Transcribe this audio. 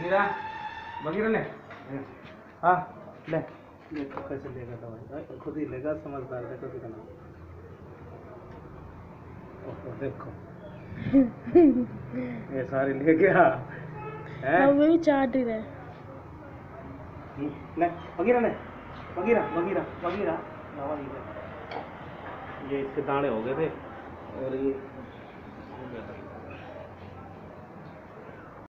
Meera Bagheera ले। हाँ ले। देखो कैसे लेगा दवाई, खुद ही लेगा, समझदार देखो कितना। देखो ये सारी ले गया है। हाँ वो भी चाट ही रहे। ले बगीरा ले, बगीरा बगीरा बगीरा दवाई ले। ये इसके दाने हो गए थे और ये